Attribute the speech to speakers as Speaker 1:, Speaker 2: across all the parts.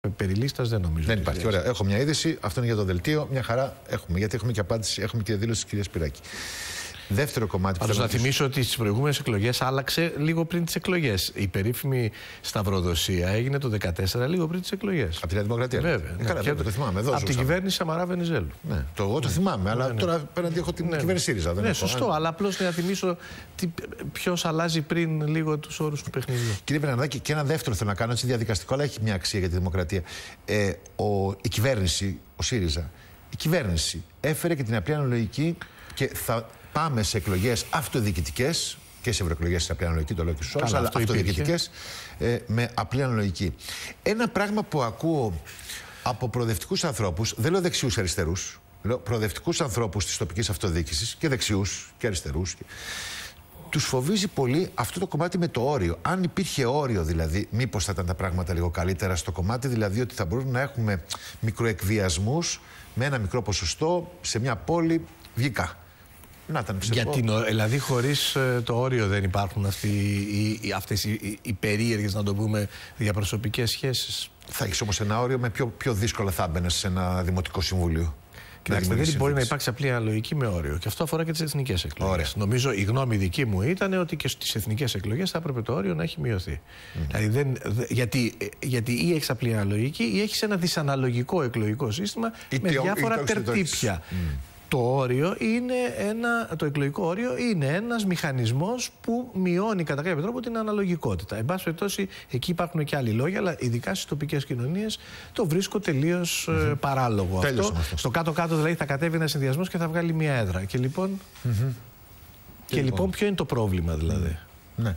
Speaker 1: περιλίστας δεν νομίζω.
Speaker 2: Δεν υπάρχει. Ωραία. Έχω μια είδηση. Αυτό είναι για το δελτίο. Μια χαρά έχουμε. Γιατί έχουμε και απάντηση, έχουμε και δήλωση της κυρίας Σπυράκη. Δεύτερο κομμάτι.
Speaker 1: Πάντως να θυμίσω ότι στις προηγούμενες εκλογές άλλαξε λίγο πριν τις εκλογές. Η περίφημη σταυροδοσία έγινε το 2014, λίγο πριν τις εκλογές. Από
Speaker 2: τη Νέα Δημοκρατία.
Speaker 1: Βέβαια.
Speaker 2: Καλά, το θυμάμαι.
Speaker 1: Από την κυβέρνηση Σαμαρά Βενιζέλου.
Speaker 2: Ναι, εγώ το θυμάμαι, αλλά τώρα απέναντι έχω την κυβέρνηση ΣΥΡΙΖΑ.
Speaker 1: Ναι, σωστό, αλλά απλώς να θυμίσω ποιος αλλάζει πριν λίγο τους όρους του παιχνιδιού.
Speaker 2: Κύριε Βερναδάκη, και ένα δεύτερο θέλω να κάνω, έτσι διαδικαστικό, αλλά έχει μια αξία για τη δημοκρατία. Η κυβέρνηση, ο ΣΥΡΙΖΑ, η κυβέρνηση έφερε και την απλή αναλογική και θα πάμε σε εκλογές αυτοδιοικητικές και σε ευρωεκλογές σε απλή αναλογική, το λέω και στους όρους, αλλά αυτοδιοικητικές με απλή αναλογική. Ένα πράγμα που ακούω από προοδευτικούς ανθρώπους, δεν λέω δεξιούς αριστερούς, λέω προοδευτικούς ανθρώπους της τοπικής αυτοδιοίκησης και δεξιούς και αριστερούς. Τους φοβίζει πολύ αυτό το κομμάτι με το όριο. Αν υπήρχε όριο δηλαδή, μήπως θα ήταν τα πράγματα λίγο καλύτερα στο κομμάτι, δηλαδή ότι θα μπορούμε να έχουμε μικροεκβιασμούς με ένα μικρό ποσοστό σε μια πόλη βγήκα.
Speaker 1: Δηλαδή χωρίς το όριο δεν υπάρχουν αυτές οι περίεργες, να το πούμε, διαπροσωπικές σχέσεις.
Speaker 2: Θα έχεις όμως ένα όριο, με πιο δύσκολα θα έμπαινες σε ένα δημοτικό συμβούλιο.
Speaker 1: Κοιτάξτε, δεν μπορεί να υπάρξει απλή αναλογική με όριο. Και αυτό αφορά και τις εθνικές εκλογές. Νομίζω η γνώμη δική μου ήταν ότι και στις εθνικές εκλογές θα έπρεπε το όριο να έχει μειωθεί. Δηλαδή γιατί ή έχεις απλή αναλογική ή έχεις ένα δυσαναλογικό εκλογικό σύστημα με διάφορα τερτύπια. Το εκλογικό όριο είναι ένας μηχανισμός που μειώνει κατά κάποιο τρόπο την αναλογικότητα. Εν πάση περιπτώσει, εκεί υπάρχουν και άλλοι λόγοι, αλλά ειδικά στις τοπικές κοινωνίες το βρίσκω τελείως παράλογο αυτό. Στο κάτω-κάτω δηλαδή θα κατέβει ένας συνδυασμός και θα βγάλει μία έδρα. Και λοιπόν, ποιο είναι το πρόβλημα δηλαδή.
Speaker 2: Ναι.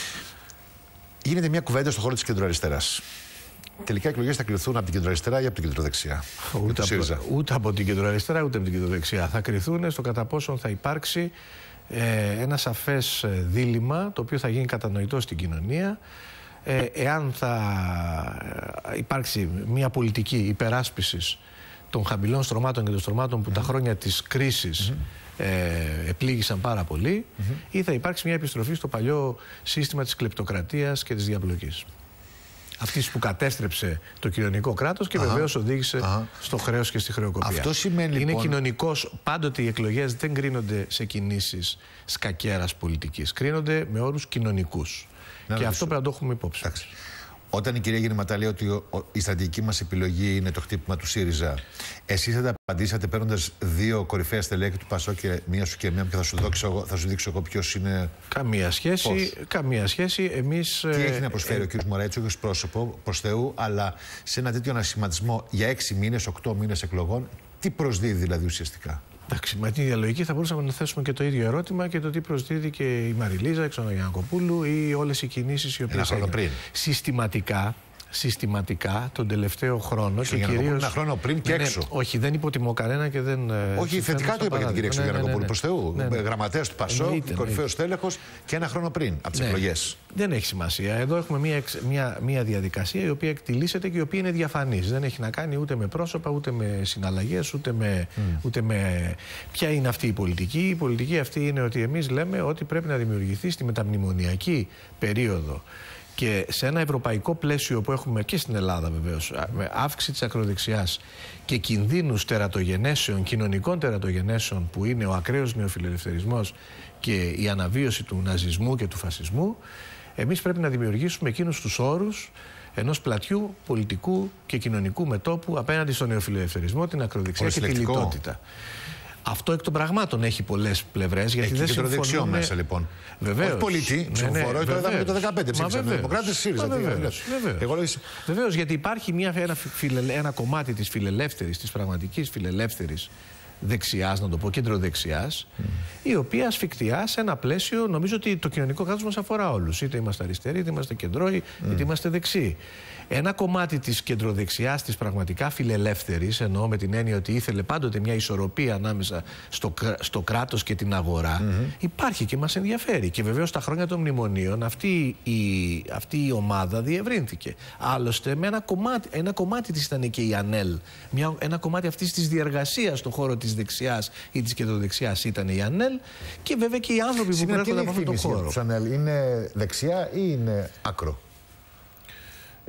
Speaker 2: Γίνεται μια κουβέντα στον χώρο της κεντροαριστεράς. Τελικά οι εκλογές θα κριθούν από την κεντροαριστερά ή από την κεντροδεξιά.
Speaker 1: Ούτε από την κεντροαριστερά ούτε από την κεντροδεξιά. Θα κριθούν στο κατά πόσον θα υπάρξει ένα σαφές δίλημμα το οποίο θα γίνει κατανοητό στην κοινωνία. Εάν θα υπάρξει μια πολιτική υπεράσπισης των χαμηλών στρωμάτων και των στρωμάτων που τα χρόνια της κρίσης επλήγησαν πάρα πολύ, ή θα υπάρξει μια επιστροφή στο παλιό σύστημα της κλεπτοκρατίας και της διαπλοκής. Αυτής που κατέστρεψε το κοινωνικό κράτος και βεβαίως οδήγησε στο χρέος και στη χρεοκοπία.
Speaker 2: Αυτό σημαίνει,
Speaker 1: είναι
Speaker 2: λοιπόν,
Speaker 1: κοινωνικός. Πάντοτε οι εκλογές δεν κρίνονται σε κινήσεις σκακέρας πολιτικής. Κρίνονται με όρους κοινωνικούς. Και αυτό πρέπει να το έχουμε υπόψη.
Speaker 2: Όταν η κυρία Γεννηματά λέει ότι η στρατηγική μας επιλογή είναι το χτύπημα του ΣΥΡΙΖΑ, εσείς θα τα απαντήσατε παίρνοντας δύο κορυφαία στελέχη του ΠΑΣΟΚ και μία σου και μία και θα σου δείξω εγώ ποιος είναι.
Speaker 1: Καμία σχέση. Εμείς,
Speaker 2: τι έχει να προσφέρει ο κ. Μωραήτσο, όχι ως πρόσωπο προς Θεού, αλλά σε ένα τέτοιο ανασχηματισμό για 6 μήνες, 8 μήνες εκλογών, τι προσδίδει δηλαδή ουσιαστικά?
Speaker 1: Εντάξει, με την διαλογική θα μπορούσαμε να θέσουμε και το ίδιο ερώτημα και το τι προσδίδει και η Μαριλίζα Εξονογιαννακοπούλου ή όλες οι κινήσεις οι οποίες έγιναν συστηματικά τον τελευταίο χρόνο. Και κυρίως
Speaker 2: ένα χρόνο πριν και έξω.
Speaker 1: Όχι, δεν υποτιμώ κανένα και δεν.
Speaker 2: Όχι, θετικά το είπα για την κυρία Εξονογιαννακοπούλου. Προς Θεού. Γραμματέας του ΠΑΣΟΚ, κορυφαίος τέλεχος και ένα χρόνο πριν από τις εκλογές.
Speaker 1: Δεν έχει σημασία. Εδώ έχουμε μια διαδικασία η οποία εκτιλήσεται και η οποία είναι διαφανής. Δεν έχει να κάνει ούτε με πρόσωπα, ούτε με συναλλαγές, ούτε με. Ποια είναι αυτή η πολιτική? Η πολιτική αυτή είναι ότι εμείς λέμε ότι πρέπει να δημιουργηθεί στη μεταμνημονιακή περίοδο και σε ένα ευρωπαϊκό πλαίσιο που έχουμε και στην Ελλάδα βεβαίως, με αύξηση της ακροδεξιάς και κινδύνους τερατογενέσεων, κοινωνικών τερατογενέσεων που είναι ο ακραίος νεοφιλελευθερισμός και η αναβίωση του ναζισμού και του φασισμού, εμείς πρέπει να δημιουργήσουμε εκείνους τους όρους ενός πλατιού πολιτικού και κοινωνικού μετώπου απέναντι στον νεοφιλελευθερισμό, την ακροδεξιά και τη λιτότητα. Αυτό εκ των πραγμάτων έχει πολλές πλευρές. Γιατί δεν συμφωνούμε.
Speaker 2: Κεντροδεξιό μέσα λοιπόν.
Speaker 1: Βεβαίως.
Speaker 2: Όχι πολίτη, ψηφοφορό, το είδαμε το 2015. Ψήφισαν οι Δημοκράτες, ΣΥΡΙΖΑ.
Speaker 1: Βεβαίως, γιατί υπάρχει ένα κομμάτι της φιλελεύθερης, της πραγματικής φιλελεύθερης δεξιάς, να το πω, κεντροδεξιάς, η οποία ασφικτιά σε ένα πλαίσιο, νομίζω ότι το κοινωνικό κράτος μας αφορά όλους. Είτε είμαστε αριστεροί, είτε είμαστε κεντρώοι, είτε είμαστε δεξιοί. Ένα κομμάτι της κεντροδεξιάς, της πραγματικά φιλελεύθερης, εννοώ με την έννοια ότι ήθελε πάντοτε μια ισορροπία ανάμεσα στο κράτος και την αγορά, υπάρχει και μας ενδιαφέρει. Και βεβαίως τα χρόνια των μνημονίων αυτή η ομάδα διευρύνθηκε. Άλλωστε, με ένα κομμάτι της ήταν και η ΑΝΕΛ. Ένα κομμάτι αυτής της διεργασίας στον χώρο της δεξιάς ή της κεντροδεξιάς ήταν η ΑΝΕΛ, και βέβαια και οι άνθρωποι που προέρχονται από αυτόν τον χώρο.
Speaker 2: Είναι δεξιά ή είναι άκρο?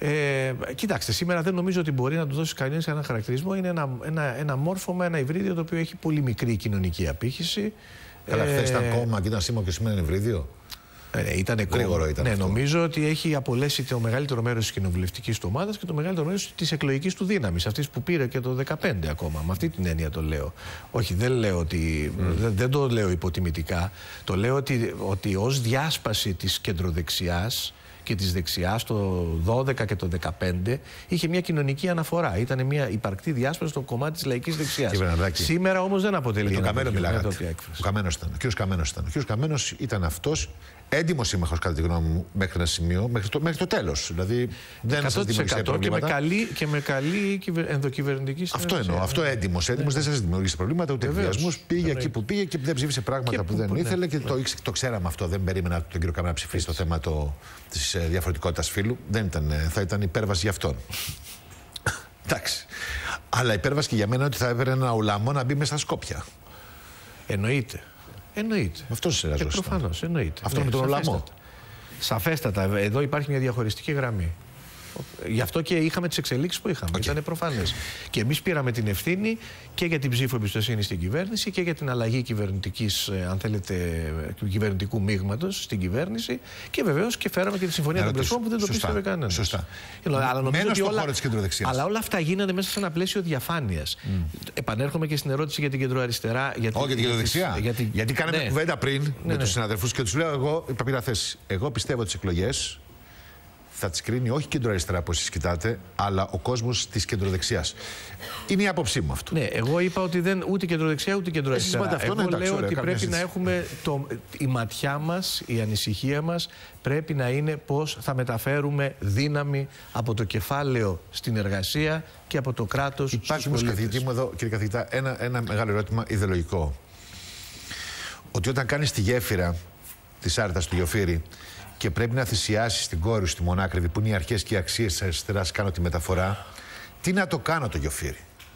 Speaker 1: Κοιτάξτε, σήμερα δεν νομίζω ότι μπορεί να του δώσει κανείς ένα χαρακτηρισμό. Είναι ένα μόρφωμα, ένα υβρίδιο το οποίο έχει πολύ μικρή κοινωνική απήχηση.
Speaker 2: Καλά, χθες ήταν κόμμα και ήταν σήμα και σήμερα είναι υβρίδιο.
Speaker 1: Ήταν
Speaker 2: γρήγορο ήταν αυτό.
Speaker 1: Νομίζω ότι έχει απολέσει το μεγαλύτερο μέρος της κοινοβουλευτικής του ομάδας και το μεγαλύτερο μέρος της εκλογικής του δύναμης. Αυτής που πήρε και το 2015 ακόμα. Με αυτή την έννοια το λέω. Όχι, δεν λέω ότι. Δεν το λέω υποτιμητικά. Το λέω ότι ως διάσπαση της κεντροδεξιάς και της δεξιάς το 12 και το 15 είχε μια κοινωνική αναφορά. Ήταν μια υπαρκτή διάσπαση στο κομμάτι της λαϊκής δεξιάς. Σήμερα όμως δεν αποτελεί.
Speaker 2: Με τον Καμένο μιλάγατε. Ο Καμένος ήταν. Ο κ. Καμένος ήταν. Ο κ. Καμένος ήταν αυτός έντιμος σύμμαχος, κατά τη γνώμη μου, μέχρι ένα σημείο, μέχρι το τέλος. Δηλαδή δεν σας δημιουργήσε προβλήματα.
Speaker 1: Και με καλή ενδοκυβερνητική συνεργασία.
Speaker 2: Αυτό εννοώ. Αυτό έντιμος. Έντιμος δεν σας δημιουργήσε προβλήματα, ούτε εκβιασμούς. Πήγε εκεί που πήγε και δεν ψήφισε πράγματα που δεν ήθελε και το ξέραμε αυτό. Δεν περίμενα τον κύριο Καμένα να ψηφίσει το θέμα της διαφορετικότητας φύλου. Θα ήταν υπέρβαση για αυτόν. Εντάξει. Αλλά υπέρβαση και για μένα ότι θα έβρε ένα ουλαμό να μπει μέσα στα Σκόπια.
Speaker 1: Εννοείται.
Speaker 2: Αυτό συνεργαζόταν.
Speaker 1: Προφανώς, εννοείται.
Speaker 2: Αυτό με τον Ολαμό.
Speaker 1: Σαφέστατα. Εδώ υπάρχει μια διαχωριστική γραμμή. Γι' αυτό και είχαμε τις εξελίξεις που είχαμε. Ήταν προφανές. Και εμείς πήραμε την ευθύνη και για την ψήφο εμπιστοσύνη στην κυβέρνηση και για την αλλαγή κυβερνητικής, αν θέλετε, κυβερνητικού μείγματος στην κυβέρνηση. Και βεβαίως και φέραμε και τη συμφωνία των πλευρών που δεν το πίστευε κανένας.
Speaker 2: Σωστά.
Speaker 1: Αλλά όλα αυτά γίνανε μέσα σε ένα πλαίσιο διαφάνειας. Επανέρχομαι και στην ερώτηση για την κεντροαριστερά.
Speaker 2: Όχι για την κεντροδεξιά. Γιατί κάναμε κουβέντα πριν με τους συναδελφούς και τους λέω: εγώ πήρα θέση. Εγώ πιστεύω τις εκλογές θα τις κρίνει όχι κεντροαριστερά που εσείς κοιτάτε, αλλά ο κόσμος της κεντροδεξιάς. Είναι η άποψή μου αυτό.
Speaker 1: Ναι, εγώ είπα ότι δεν ούτε κεντροδεξιά ούτε κεντροαριστερά. Εγώ λέω ότι πρέπει να έχουμε η ματιά μας, η ανησυχία μας πρέπει να είναι πώς θα μεταφέρουμε δύναμη από το κεφάλαιο στην εργασία και από το κράτος στους πολίτες.
Speaker 2: Υπάρχει όμως, καθηγητή μου εδώ, κύριε καθηγητά, ένα μεγάλο ερώτημα ιδεολογικό. Ότι όταν κάνεις τη γέφυρα της Άρτας του Γιοφύρη και πρέπει να θυσιάσεις την κόρη σου, τη Μονάκριβη, που είναι οι αρχές και οι αξίες της αριστεράς, κάνω τη μεταφορά, τι να το κάνω το Γιοφύρι?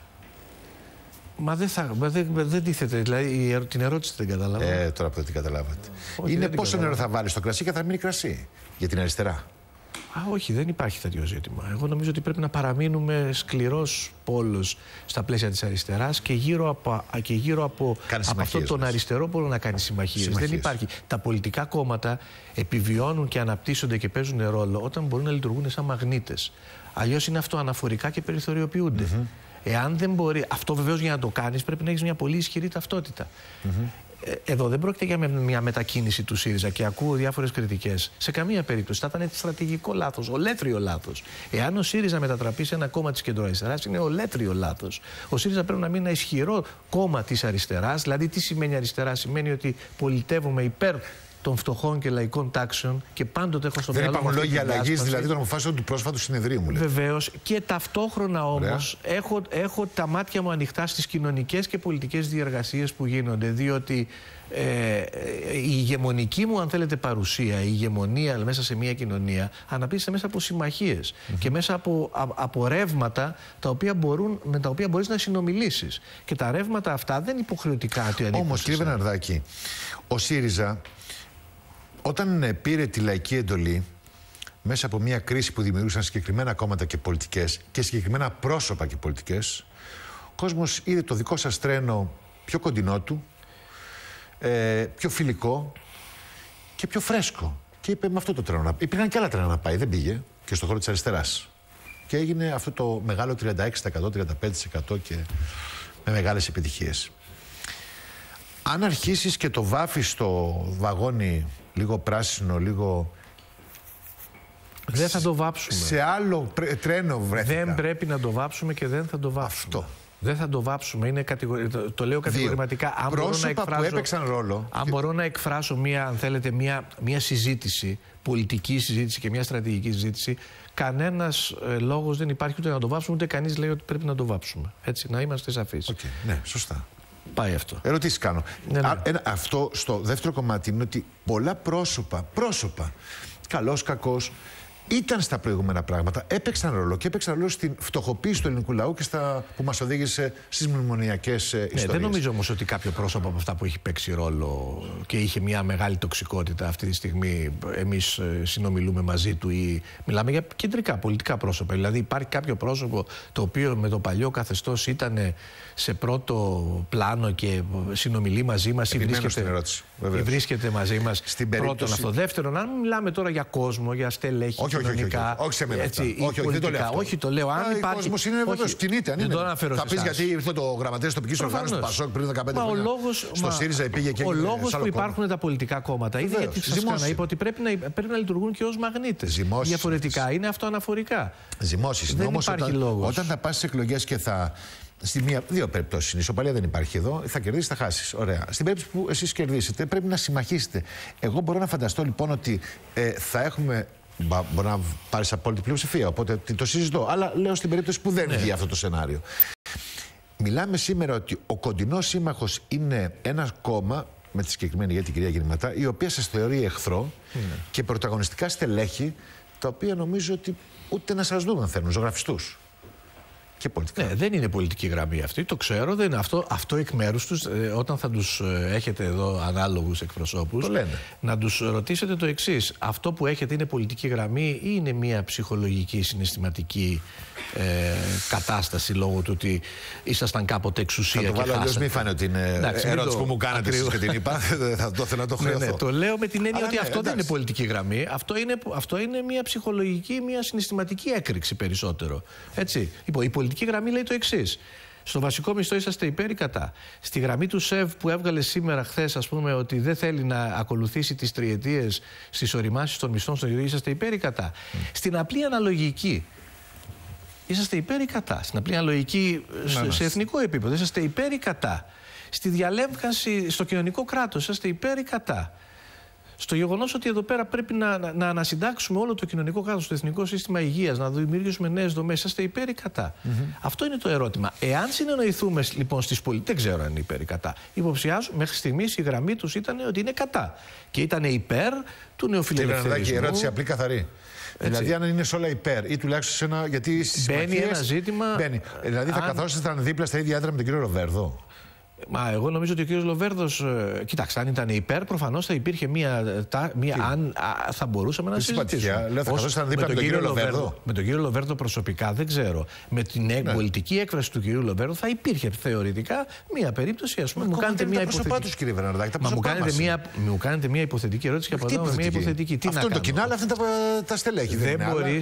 Speaker 1: Μα δεν τίθεται, δηλαδή την ερώτηση δεν καταλάβατε.
Speaker 2: Τώρα που δεν την καταλάβατε. Είναι πόσο νερό θα βάλεις στο κρασί και θα μείνει κρασί για την αριστερά.
Speaker 1: Όχι, δεν υπάρχει τέτοιο ζήτημα. Εγώ νομίζω ότι πρέπει να παραμείνουμε σκληρός πόλος στα πλαίσια της αριστεράς και γύρω από αυτόν τον αριστερό πόλο να κάνει συμμαχίες. Δεν υπάρχει. Τα πολιτικά κόμματα επιβιώνουν και αναπτύσσονται και παίζουν ρόλο όταν μπορούν να λειτουργούν σαν μαγνήτες. Αλλιώς είναι αυτοαναφορικά και περιθωριοποιούνται. Εάν δεν μπορεί, αυτό βεβαίως για να το κάνεις πρέπει να έχεις μια πολύ ισχυρή ταυτότητα. Εδώ δεν πρόκειται για μια μετακίνηση του ΣΥΡΙΖΑ και ακούω διάφορες κριτικές. Σε καμία περίπτωση. Θα ήταν στρατηγικό λάθος, ολέθριο λάθος. Εάν ο ΣΥΡΙΖΑ μετατραπεί σε ένα κόμμα της κεντροαριστεράς, είναι ολέθριο λάθος. Ο ΣΥΡΙΖΑ πρέπει να μείνει ένα ισχυρό κόμμα της αριστεράς. Δηλαδή, τι σημαίνει αριστερά? Σημαίνει ότι πολιτεύουμε υπέρ των φτωχών και λαϊκών τάξεων και πάντοτε έχω στο μυαλό.
Speaker 2: Δεν υπάρχουν λόγια αλλαγής δηλαδή των αποφάσεων του πρόσφατου συνεδρίου μου. Βεβαίως.
Speaker 1: Και ταυτόχρονα όμως έχω τα μάτια μου ανοιχτά στις κοινωνικές και πολιτικές διεργασίες που γίνονται. Διότι η ηγεμονική μου, αν θέλετε, παρουσία, η ηγεμονία μέσα σε μια κοινωνία αναπτύσσεται μέσα από συμμαχίες και μέσα από ρεύματα με τα οποία μπορείς να συνομιλήσεις. Και τα ρεύματα αυτά δεν είναι υποχρεωτικά ότι ανήκουν.
Speaker 2: Όμως, κύριε Βερναρδάκη, ο ΣΥΡΙΖΑ όταν πήρε τη λαϊκή εντολή μέσα από μια κρίση που δημιουργούσαν συγκεκριμένα κόμματα και πολιτικές και συγκεκριμένα πρόσωπα και πολιτικές, ο κόσμος είδε το δικό σας τρένο πιο κοντινό του, πιο φιλικό και πιο φρέσκο. Και είπε: με αυτό το τρένο να πάει. Υπήρχαν και άλλα τρένα να πάει, δεν πήγε και στον χώρο της αριστεράς. Και έγινε αυτό το μεγάλο 36%, 35% και με μεγάλες επιτυχίες. Αν αρχίσεις και το βάφεις στο βαγόνι λίγο πράσινο, λίγο...
Speaker 1: Δεν θα το βάψουμε.
Speaker 2: Σε άλλο τρένο βρέθηκα.
Speaker 1: Δεν πρέπει να το βάψουμε και δεν θα το βάψουμε. Αυτό. Δεν θα το βάψουμε. Είναι το λέω κατηγορηματικά. Αν
Speaker 2: πρόσωπα που έπαιξαν ρόλο.
Speaker 1: Αν μπορώ να εκφράσω αν θέλετε, μια συζήτηση, πολιτική συζήτηση και μια στρατηγική συζήτηση, κανένας λόγος δεν υπάρχει ούτε να το βάψουμε, ούτε κανείς λέει ότι πρέπει να το βάψουμε. Έτσι, να είμαστε σαφείς.
Speaker 2: Ναι, σωστά.
Speaker 1: Πάει αυτό.
Speaker 2: Ερωτήσεις κάνω. Αυτό στο δεύτερο κομμάτι είναι ότι πολλά πρόσωπα, καλός, κακός, ήταν στα προηγούμενα πράγματα, έπαιξαν ρόλο και έπαιξαν ρόλο στην φτωχοποίηση του ελληνικού λαού και που μας οδήγησε στις μνημονιακές ιστορίες.
Speaker 1: Δεν νομίζω όμως ότι κάποιο πρόσωπο από αυτά που έχει παίξει ρόλο και είχε μια μεγάλη τοξικότητα αυτή τη στιγμή, εμείς συνομιλούμε μαζί του ή μιλάμε για κεντρικά πολιτικά πρόσωπα. Δηλαδή υπάρχει κάποιο πρόσωπο το οποίο με το παλιό καθεστώς ήταν σε πρώτο πλάνο και συνομιλεί μαζί μας ή βρίσκεται μαζί μας. Πρώτον αυτό. Δεύτερον, αν μιλάμε τώρα για κόσμο, για στελέχη,
Speaker 2: όχι σε μένα.
Speaker 1: Όχι, δεν το λέω αυτό. Όχι, το λέω. Αν υπάρχει.
Speaker 2: Ο κόσμος είναι βέβαιος, κινείται. Αν είναι. Θα πεις γιατί ήρθε το γραμματέας τοπικής οργάνωσης του Πασόκ πριν 15 χρόνια. Στο ΣΥΡΙΖΑ πήγε και.
Speaker 1: Ο λόγος που υπάρχουν τα πολιτικά κόμματα είναι γιατί σας ξαναείπα ότι πρέπει να λειτουργούν και ως μαγνήτες. Διαφορετικά είναι αυτοαναφορικά.
Speaker 2: Ζυμώσεις.
Speaker 1: Δεν υπάρχει λόγος.
Speaker 2: Όταν θα πας στις εκλογές και θα. Δύο περιπτώσεις είναι. Η ισοπαλία δεν υπάρχει εδώ. Θα κερδίσεις, θα χάσεις. Ωραία. Στην περίπτωση που εσείς κερδίσετε, πρέπει να συμμαχίσετε. Εγώ μπορώ να φανταστώ λοιπόν ότι θα έχουμε. Μπορεί να πάρεις απόλυτη πλειοψηφία, οπότε το συζητώ. Αλλά λέω στην περίπτωση που δεν βγει αυτό το σενάριο. Μιλάμε σήμερα ότι ο κοντινός σύμμαχος είναι ένα κόμμα, με τη συγκεκριμένη για την κυρία Γεννηματά, η οποία σας θεωρεί εχθρό και πρωταγωνιστικά στελέχη, τα οποία νομίζω ότι ούτε να σας δούμε αν θέλουν, ζωγραφιστούς. Και πολιτικά.
Speaker 1: Ναι, δεν είναι πολιτική γραμμή αυτή, το ξέρω. Δεν είναι αυτό εκ μέρους τους, όταν θα τους έχετε εδώ ανάλογους εκπροσώπους, να τους ρωτήσετε το εξής. Αυτό που έχετε είναι πολιτική γραμμή ή είναι μια ψυχολογική, συναισθηματική κατάσταση λόγω του ότι ήσασταν κάποτε εξουσία και χάσατε?
Speaker 2: Αλλιώς μην φάνε ότι είναι ερώτηση που μου κάνατε εσείς και την είπα. Θα το ήθελα να το χρεωθώ.
Speaker 1: Ναι, το λέω με την έννοια ότι αυτό δεν είναι πολιτική γραμμή. Αυτό είναι μια ψυχολογική, μια συναισθηματική έκρηξη περισσότερο. Έτσι. Η πολιτική γραμμή λέει το εξής. Στο βασικό μισθό είσαστε υπέρ ή κατά? Στη γραμμή του ΣΕΒ που έβγαλε σήμερα, χθες, ας πούμε, ότι δεν θέλει να ακολουθήσει τις τριετίες στις οριμάσεις των μισθών στον ιδιωτικό, είσαστε υπέρ ή κατά? Στην απλή αναλογική, είσαστε υπέρ ή κατά? Στην απλή αναλογική σε εθνικό επίπεδο, είσαστε υπέρ ή κατά? Στη διαλέμβανση στο κοινωνικό κράτος, είσαστε υπέρ ή κατά? Στο γεγονός ότι εδώ πέρα πρέπει να ανασυντάξουμε όλο το κοινωνικό κράτος, το εθνικό σύστημα υγείας, να δημιουργήσουμε νέες δομές, είσαστε υπέρ ή κατά? Αυτό είναι το ερώτημα. Εάν συνεννοηθούμε λοιπόν στις πολιτικές, δεν ξέρω αν είναι υπέρ ή κατά. Υποψιάζω, μέχρι στιγμής η γραμμή τους ήταν ότι είναι κατά. Και ήταν υπέρ του νεοφιλελευθερισμού.
Speaker 2: Και η ερώτηση απλή, καθαρή. Δηλαδή, αν είναι σε όλα υπέρ ή τουλάχιστον σε ένα. Γιατί
Speaker 1: μπαίνει ένα ζήτημα.
Speaker 2: Δηλαδή, θα καθόσασταν δίπλα στα ίδια άδρα με τον κύριο Λοβέρδο?
Speaker 1: Μα εγώ νομίζω ότι ο κύριος Λοβέρδος, κοιτάξτε, αν ήταν υπέρ, προφανώς θα υπήρχε αν θα μπορούσαμε να συζητήσουμε.
Speaker 2: Λέω, θα καθόσασταν δίπλα με τον κύριο Λοβέρδο.
Speaker 1: Με τον κύριο Λοβέρδο προσωπικά δεν ξέρω. Με την πολιτική έκφραση του κυρίου Λοβέρδο θα υπήρχε θεωρητικά μία περίπτωση. Ας πούμε, μου κάνετε μία υποθετική. Μου κάνετε μία υποθετική ερώτηση και απαντάω με μία υποθετική.
Speaker 2: Αυτό είναι το κοινό, αλλά αυτά τα στελέχη.
Speaker 1: Δεν μπορεί.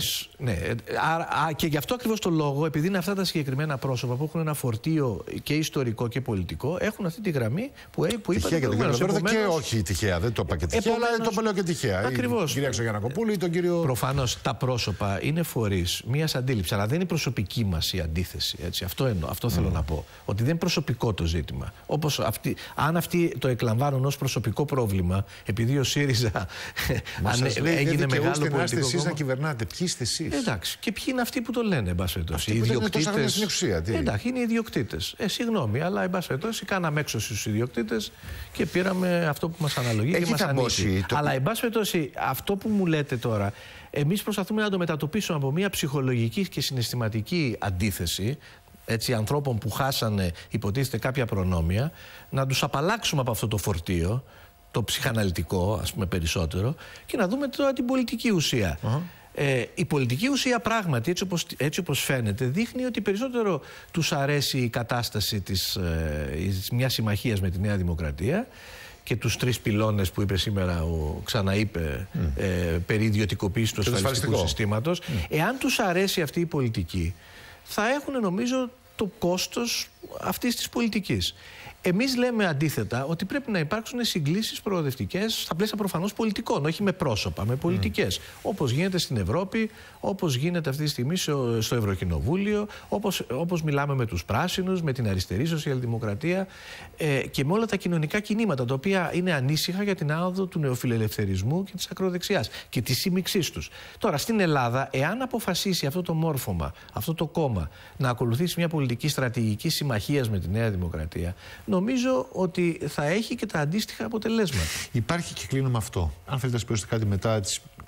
Speaker 1: Και γι' αυτό ακριβώς το λόγο, επειδή είναι αυτά τα συγκεκριμένα πρόσωπα που έχουν ένα φορτίο και ιστορικό και πολιτικό, έχουν αυτή τη γραμμή που είπατε.
Speaker 2: Τυχαία για τον κύριο Λοβέρδο και όχι τυχαία. Δεν το είπα και τυχαία, αλλά το λέω και τυχαία.
Speaker 1: Ακριβώς.
Speaker 2: Η κυρία Ξογιαννακοπούλου ή τον κύριο.
Speaker 1: Προφανώς τα πρόσωπα είναι φορείς μιας αντίληψης, αλλά δεν είναι προσωπική μας η αντίθεση. Έτσι. Αυτό θέλω να πω. Ότι δεν είναι προσωπικό το ζήτημα. Όπως αν αυτοί το εκλαμβάνουν ως προσωπικό πρόβλημα, επειδή ο ΣΥΡΙΖΑ έγινε μεγάλο πολιτικό.
Speaker 2: Εσείς να κυβερνάτε. Ποιοι είστε εσείς?
Speaker 1: Εντάξει. Και ποιοι είναι αυτοί που το λένε, εν πάση περιπτώσει? Οι ιδιοκτήτες. Εντάξει, είναι οι ιδιοκτήτες. Συγγνώμη, αλλά εν πάση περιπτώσει κάναμε έξωση στους ιδιοκτήτες και πήραμε αυτό που μας αναλογεί και μας ανήκει. Αλλά εν πάση περιπτώσει, αυτό που μου λέτε τώρα, εμείς προσπαθούμε να το μετατοπίσουμε από μια ψυχολογική και συναισθηματική αντίθεση, έτσι, ανθρώπων που χάσανε υποτίθεται κάποια προνόμια, να τους απαλλάξουμε από αυτό το φορτίο, το ψυχαναλυτικό, ας πούμε, περισσότερο, και να δούμε τώρα την πολιτική ουσία. Η πολιτική ουσία πράγματι, έτσι όπως φαίνεται, δείχνει ότι περισσότερο τους αρέσει η κατάσταση μιας συμμαχίας με τη Νέα Δημοκρατία και τους τρεις πυλώνες που είπε σήμερα, ξαναείπε, περί ιδιωτικοποίησης του ασφαλιστικού συστήματος. Εάν τους αρέσει αυτή η πολιτική, θα έχουν, νομίζω, το κόστος αυτής της πολιτικής. Εμείς λέμε αντίθετα ότι πρέπει να υπάρξουν συγκλήσεις προοδευτικές στα πλαίσια προφανώς πολιτικών, όχι με πρόσωπα, με πολιτικές. Όπως γίνεται στην Ευρώπη, όπως γίνεται αυτή τη στιγμή στο Ευρωκοινοβούλιο, όπως μιλάμε με τους πράσινους, με την αριστερή σοσιαλδημοκρατία και με όλα τα κοινωνικά κινήματα, τα οποία είναι ανήσυχα για την άνοδο του νεοφιλελευθερισμού και της ακροδεξιάς και της σύμμιξής τους. Τώρα, στην Ελλάδα, εάν αποφασίσει αυτό το μόρφωμα, αυτό το κόμμα, να ακολουθήσει μια πολιτική στρατηγική συμμαχίας με τη Νέα Δημοκρατία, νομίζω ότι θα έχει και τα αντίστοιχα αποτελέσματα.
Speaker 2: Υπάρχει, και κλείνω με αυτό. Αν θέλετε να συμπληρώσετε κάτι μετά τις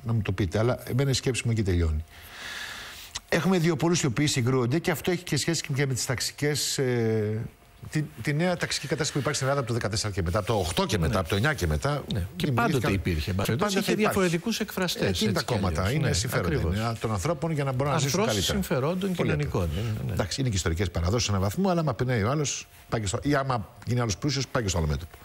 Speaker 2: να μου το πείτε, αλλά εμένα η σκέψη μου εκεί τελειώνει. Έχουμε δύο πόλους οι οποίοι συγκρούονται και αυτό έχει και σχέση και με τις ταξικές. Τη νέα ταξική κατάσταση που υπάρχει στην Ελλάδα από το 2014 και μετά, από το 8 και μετά, από το 9 και μετά.
Speaker 1: Ναι. Και πάντοτε υπήρχε. Πάντοτε είχε διαφορετικούς εκφραστές.
Speaker 2: Εκεί είναι τα κόμματα. Είναι συμφέροντα των ανθρώπων για να μπορούν να ζήσουν καλύτερα.
Speaker 1: Συμφερόντων κοινωνικών.
Speaker 2: Εντάξει, είναι και ιστορικές παραδόσεις σε έναν βαθμό, αλλά άμα πεινάει ο άλλος, ή άμα γίνει άλλος πλούσιος, πάει και στο άλλο μέτωπο.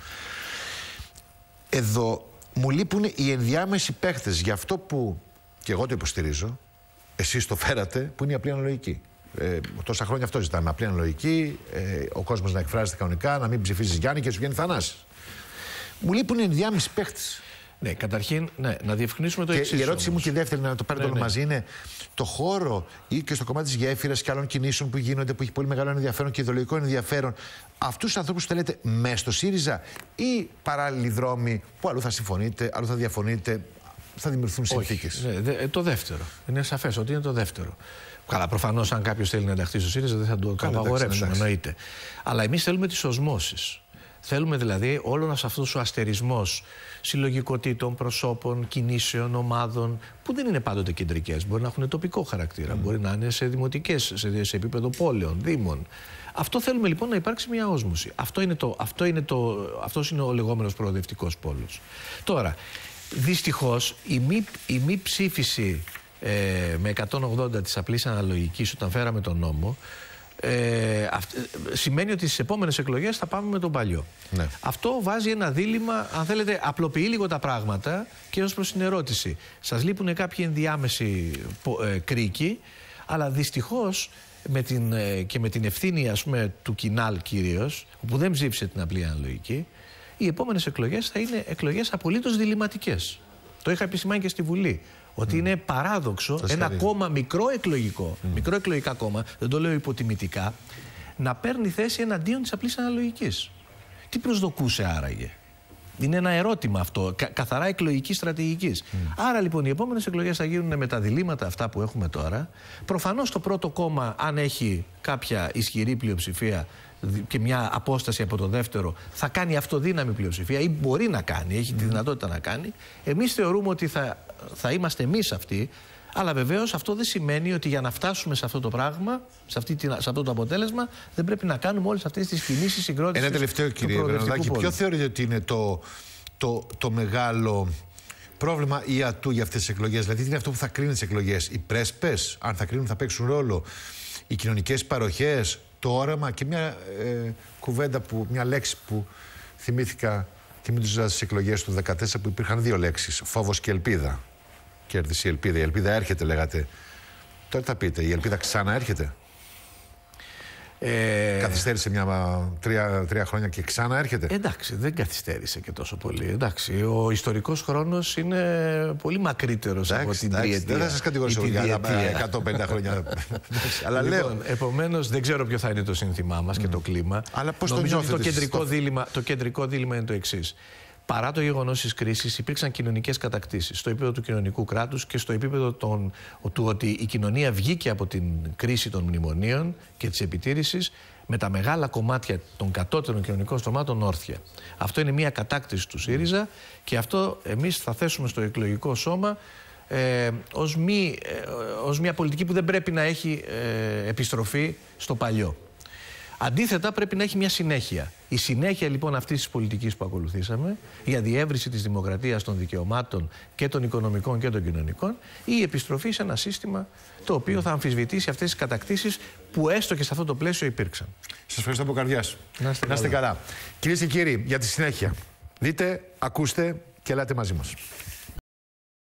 Speaker 2: Εδώ μου λείπουν οι ενδιάμεσοι παίχτες για αυτό που και εγώ το υποστηρίζω, εσείς το φέρατε, που είναι η απλή αναλογική. Τόσα χρόνια αυτό ζητάμε. Απλή αναλογική, ο κόσμος να εκφράζεται κανονικά, να μην ψηφίζει Γιάννη και σου βγαίνει Θανάσης. Μου λείπουν οι ενδιάμεσοι παίχτες.
Speaker 1: Ναι, καταρχήν να διευκρινίσουμε το εξής.
Speaker 2: Η ερώτηση
Speaker 1: όμως.
Speaker 2: μου και η δεύτερη, να το πάρετε όλο μαζί, είναι το χώρο ή και στο κομμάτι της γέφυρας και άλλων κινήσεων που γίνονται, που έχει πολύ μεγάλο ενδιαφέρον και ιδεολογικό ενδιαφέρον. Αυτούς τους ανθρώπους θέλετε μέσα στο ΣΥΡΙΖΑ ή παράλληλοι δρόμοι που αλλού θα συμφωνείτε, αλλού θα διαφωνείτε, θα δημιουργηθούν συνθήκες?
Speaker 1: Ναι, το δεύτερο. Είναι σαφές ότι είναι το δεύτερο. Καλά, προφανώς αν κάποιος θέλει να ενταχθεί στο ΣΥΡΙΖΑ δεν θα το απαγορεύσουμε, εννοείται. Αλλά εμείς θέλουμε τις οσμώσεις. Θέλουμε δηλαδή όλος αυτός ο αστερισμός συλλογικοτήτων, προσώπων, κινήσεων, ομάδων, που δεν είναι πάντοτε κεντρικές. Μπορεί να έχουν τοπικό χαρακτήρα, μπορεί να είναι σε δημοτικές, σε επίπεδο πόλεων, δήμων. Αυτό θέλουμε λοιπόν να υπάρξει μια όσμωση. Αυτός είναι ο λεγόμενος προοδευτικός πόλος. Τώρα, δυστυχώς η μη ψήφιση με 180 της απλής αναλογικής όταν φέραμε τον νόμο σημαίνει ότι στις επόμενες εκλογές θα πάμε με τον παλιό. Ναι. Αυτό βάζει ένα δίλημμα, αν θέλετε, απλοποιεί λίγο τα πράγματα και ως προς την ερώτηση. Σας λείπουν κάποιοι ενδιάμεσοι κρίκοι, αλλά δυστυχώς και με την ευθύνη, ας πούμε, του Κινάλ κυρίως, που δεν ψήφισε την απλή αναλογική, οι επόμενες εκλογές θα είναι εκλογές απολύτως διλημματικές. Το είχα επισημάνει και στη Βουλή. Ότι είναι παράδοξο ένα κόμμα μικρό εκλογικά κόμμα, δεν το λέω υποτιμητικά, να παίρνει θέση εναντίον της απλής αναλογικής. Τι προσδοκούσε άραγε? Είναι ένα ερώτημα αυτό, καθαρά εκλογική στρατηγικής. Άρα λοιπόν οι επόμενες εκλογές θα γίνουν με τα διλήμματα αυτά που έχουμε τώρα. Προφανώς το πρώτο κόμμα, αν έχει κάποια ισχυρή πλειοψηφία και μια απόσταση από το δεύτερο, θα κάνει αυτοδύναμη πλειοψηφία ή μπορεί να κάνει, έχει τη δυνατότητα να κάνει. Εμείς θεωρούμε ότι θα είμαστε εμείς αυτοί, αλλά βεβαίως αυτό δεν σημαίνει ότι για να φτάσουμε σε αυτό το πράγμα, σε αυτό το αποτέλεσμα, δεν πρέπει να κάνουμε όλες αυτές τις κινήσεις συγκρότησης.
Speaker 2: Ένα τελευταίο, κύριε Βερναδάκη, ποιο θεωρείτε ότι είναι το μεγάλο πρόβλημα ή ατού για αυτές τις εκλογές? Δηλαδή, τι είναι αυτό που θα κρίνει τις εκλογές? Οι πρέσπες, αν θα κρίνουν, θα παίξουν ρόλο? Οι κοινωνικές παροχές, το όραμα? Και μια κουβέντα, μια λέξη που θυμήθηκα στις εκλογές του 2014, που υπήρχαν δύο λέξεις: φόβος και ελπίδα. Κέρδισε η ελπίδα. Η ελπίδα έρχεται, λέγατε. Τώρα θα πείτε, η ελπίδα ξαναέρχεται? Καθυστέρησε τρία χρόνια και ξανά έρχεται.
Speaker 1: Εντάξει, δεν καθυστέρησε και τόσο πολύ. Εντάξει, ο ιστορικός χρόνος είναι πολύ μακρύτερος από την τριετία.
Speaker 2: Δεν θα σας κατηγορήσω για 150 χρόνια. Αλλά
Speaker 1: λοιπόν,
Speaker 2: λέω.
Speaker 1: Επομένως, δεν ξέρω ποιο θα είναι το σύνθημά μας και το κλίμα.
Speaker 2: Αλλά πώς
Speaker 1: νομίζω
Speaker 2: το
Speaker 1: ότι το κεντρικό δίλημμα είναι το εξής. Παρά το γεγονός της κρίσης, υπήρξαν κοινωνικές κατακτήσεις στο επίπεδο του κοινωνικού κράτους και στο επίπεδο του ότι η κοινωνία βγήκε από την κρίση των μνημονίων και της επιτήρησης με τα μεγάλα κομμάτια των κατώτερων κοινωνικών στρωμάτων όρθια. Αυτό είναι μια κατάκτηση του ΣΥΡΙΖΑ και αυτό εμείς θα θέσουμε στο εκλογικό σώμα ως μια πολιτική που δεν πρέπει να έχει επιστροφή στο παλιό. Αντίθετα, πρέπει να έχει μια συνέχεια. Η συνέχεια λοιπόν αυτής της πολιτικής που ακολουθήσαμε για διεύρυνση της δημοκρατίας, των δικαιωμάτων και των οικονομικών και των κοινωνικών, ή η επιστροφή σε ένα σύστημα το οποίο θα αμφισβητήσει αυτές τις κατακτήσεις που έστω και σε αυτό το πλαίσιο υπήρξαν.
Speaker 2: Σας ευχαριστώ από καρδιάς. Να είστε καλά. Κυρίες και κύριοι, για τη συνέχεια, δείτε, ακούστε και ελάτε μαζί μας.